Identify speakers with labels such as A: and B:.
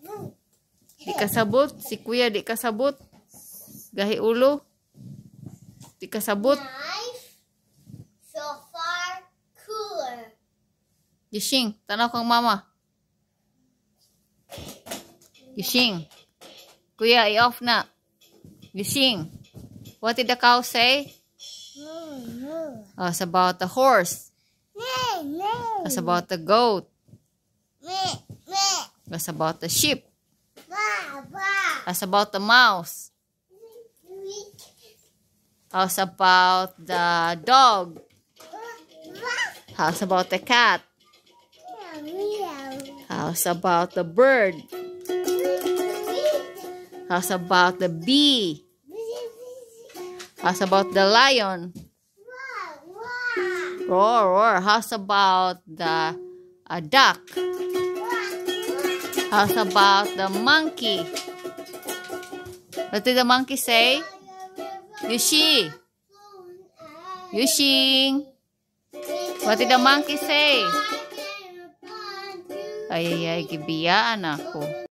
A: Di kasabot. Si kuya di kasabot. Gahi ulo. Di kasabot.
B: Knife. So far, cooler.
A: Yishing, tanaw kang mama. Yishing. Kuya, i-off na. Yishing. What did the cow say? Oh, it's about the horse. It's about the goat. It's about the sheep. It's about the mouse. How's about the dog? How's about the cat? How's about the bird? How's about the bee? How's about the lion? Roar, roar. How's about the duck? How's about the monkey? What did the monkey say? Yushi. Yushing. What did the monkey say? Ay, gibiyaan ako.